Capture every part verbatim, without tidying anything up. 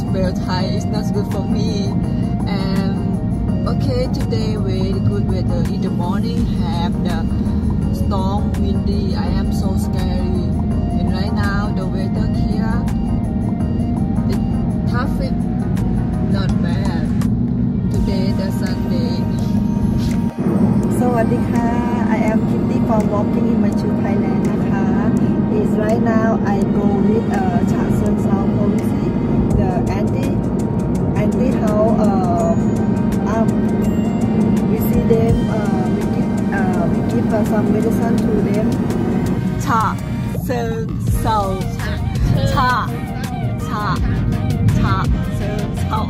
well Thai is not good for me. And okay, today very good weather. In the morning have the storm windy. I am so scary. And right now the weather here, the traffic not bad. Today the Sunday. สวัสดีค่ะ I am Kitty from Walking in My Shoe Thailand นะคะ Is right now I go with uh, Cha Seung Sao police the anti anti how uh, um we see them uh, we give uh, we give uh, some medicine to them Cha Seung Sao Cha Cha Cha Seung Sao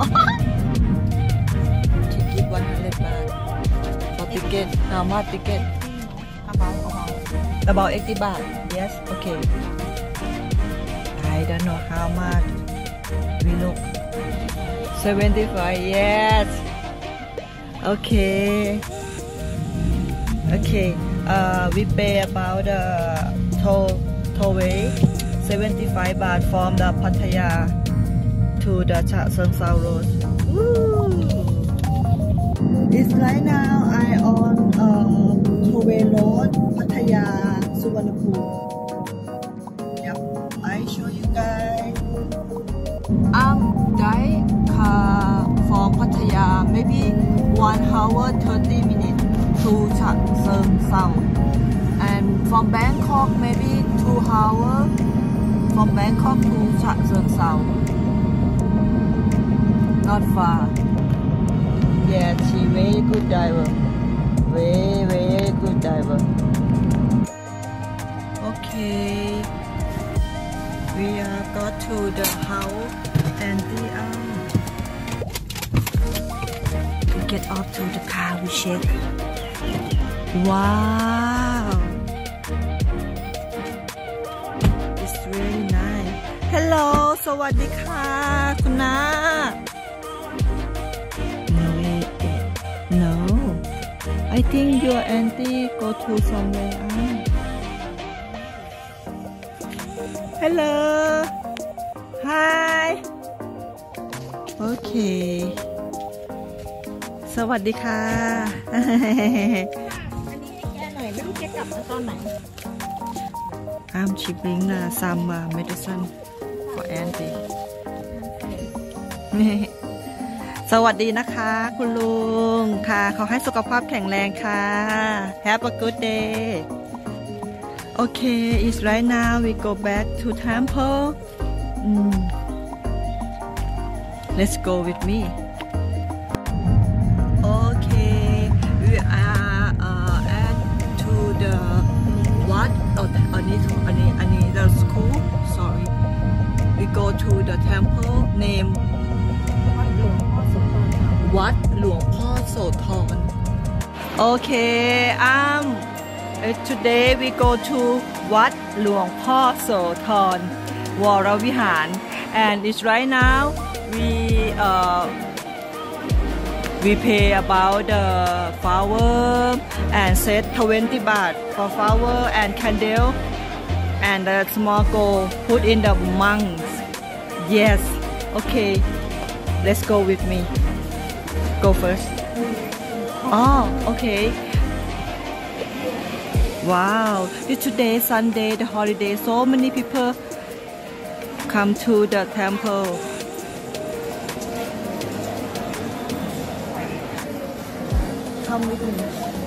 she give one hundred baht for ticket how much ticket about about about eighty baht yes okay I don't know how much we look seventy-five yes okay okay uh we pay about the uh, toll tollway seventy-five baht from the Pattaya to the Cha Seung Sao road. Woo! It's right now I on uh, tollway road Pattaya Suvarnabhumi. Yep, I show you guys. I'm drive car from Pattaya maybe one hour thirty minutes to Cha Seung Sao, and from Bangkok maybe two hours from Bangkok to Cha Seung Sao. Not far. Yeah, she very good driver. Very very good driver. Okay, we are got to the house and the um. We get off to the car. We check. Wow, it's really nice. Hello, สวัสดีค่ะคุณน้า No wait, no. I think your auntie go to somewhere else. Hello. Hi. Okay. สวัสดีค่ะอันนี้ให้แกหน่อยไม่รู้แกกลับมาตอนไหน I'm shipping uh, some uh, medicine for auntie สวัสดีนะคะคุณลุงค่ะขอให้สุขภาพแข็งแรงค่ะ Have a good day Okay it's right now we go back to temple mm. Let's go with me Okay we are uh, at to the what oh อันนี้อันนี้อันนี้ the school sorry we go to the temple nameวัดหลวงพ่อโสธร Okay um today we go to วัดหลวงพ่อโสธรวรวิหาร and it's right now we uh we pay about the flower and set twenty baht for flower and candle and the small gold put in the monks yes okay let's go with me go first oh okay wow it's today Sunday the holiday so many people come to the temple come with me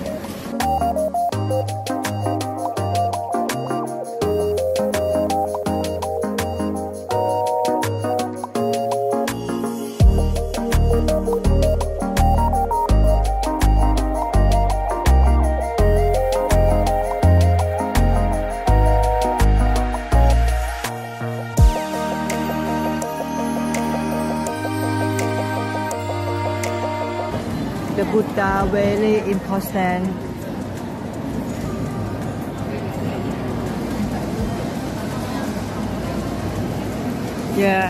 The Buddha very important. Yeah.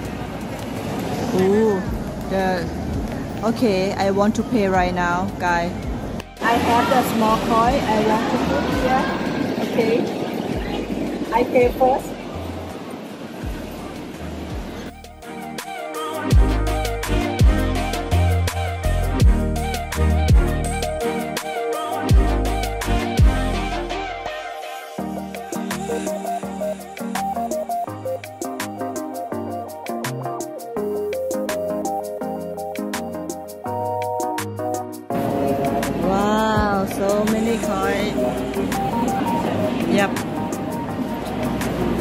Ooh, the okay. I want to pay right now, guy. I have the small coin. I want to put here. Okay. I pay first.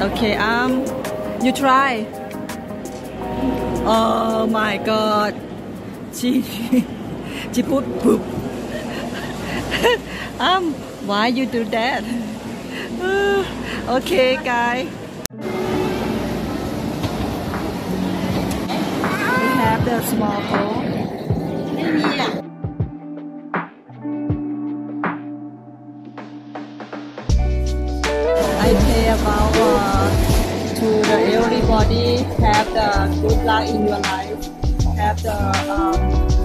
Okay, um, you try. Oh my God, she she put poop. um, why you do that? Okay, guys. We have the small bowl. I pray about uh, to the everybody have the good luck in your life. Have the um,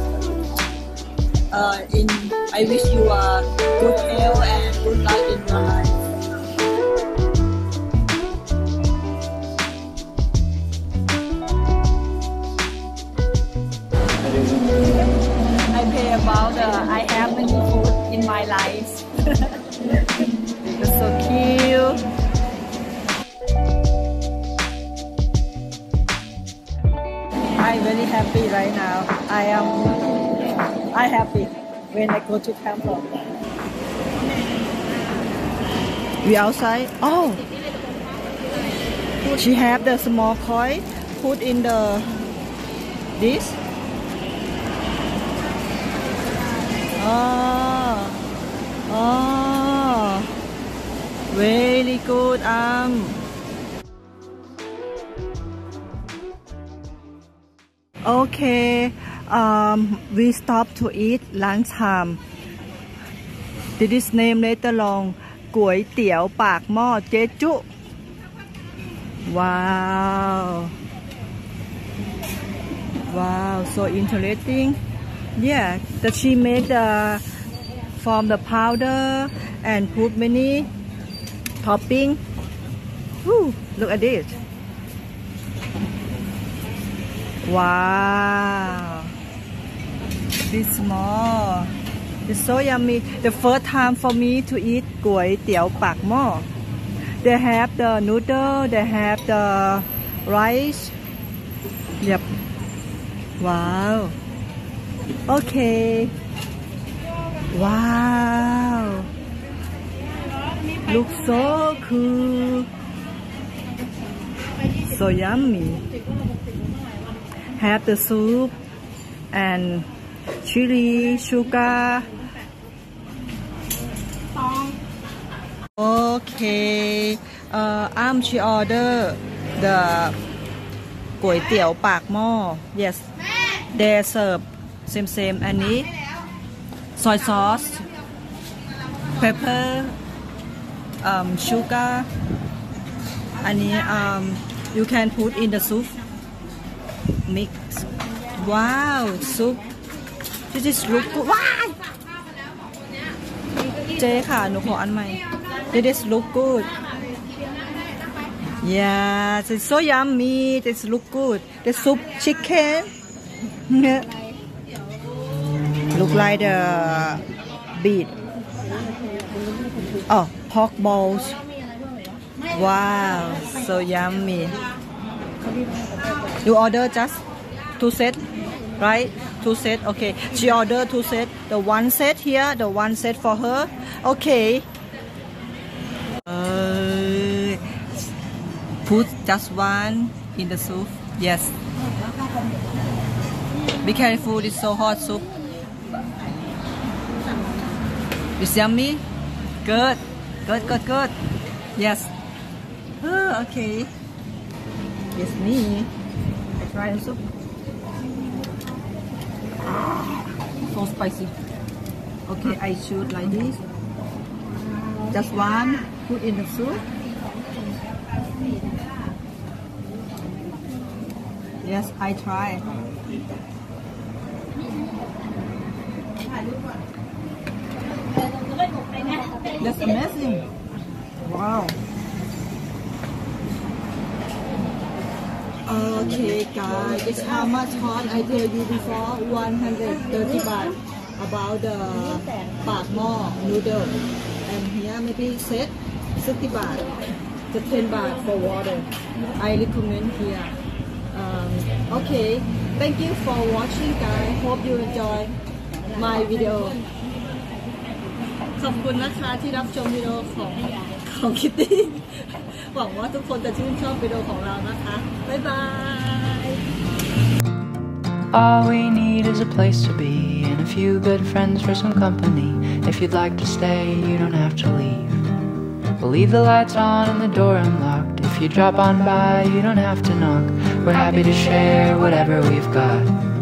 uh, in I wish you a good health and good luck in your life. I pray about the I have many food in my life. It's so cute. I'm very happy right now. I am I happy when I go to temple. We outside. Oh, she have the small coin put in the this. Oh, oh, very good. Um. Okay, um, we stop to eat lunchtime. Did this name later on? ก๋วยเตี๋ยวปากหม้อเจ๊จุ Wow, wow, so interesting. Yeah, that she made the from the powder and put many topping. Woo, look at this. Wow, this small. It's so yummy. The first time for me to eat ก๋วยเตี๋ยวปากหม้อ. They have the noodle. They have the rice. Yep. Wow. Okay. Wow. Looks so cool. So yummy. Have the soup and chili, sugar. Okay. Uh, I'm she order the ก๋วยเตี๋ยวปากหม้อ Yes. They serve same same อันนี้ soy sauce, pepper, um, sugar. อันนี้ um, you can put in the soup. Mix. Wow, soup. This is look good. ว้ายเจ๊ค่ะหนูขออันใหม่ This is look good. Yeah, it's so yummy. This look good. The soup chicken. Look like the beet. Oh, pork balls. Wow, so yummy. You order just two set, right? Two set. Okay. She ordered two set. The one set here, the one set for her. Okay. Uh, put just one in the soup. Yes. Be careful. It's so hot soup. It's yummy. Good. Good. Good. Good. Yes. Uh, okay. It's me. I try the soup. So spicy. Okay, I shoot like this. Just one. Put in the soup. Yes, I try. That's amazing. Wow. Okay, guys, it's how much hot I tell you before. one hundred thirty baht about the ปากหม้อ noodle. And here maybe set sixty baht. The ten baht for water. I recommend here. Um, okay, thank you for watching, guys. Hope you enjoy my video. ขอบคุณนะคะที่รับชมวิดีโอของของคิตตี้หวังว่าทุกคนจะชื่นชอบวิดีโอของเรานะคะบ๊ายบาย All we need is a place to be and a few good friends for some company. If you'd like to stay, you don't have to leave. We'll leave the lights on and the door unlocked. If you drop on by, you don't have to knock. We're happy to share whatever we've got.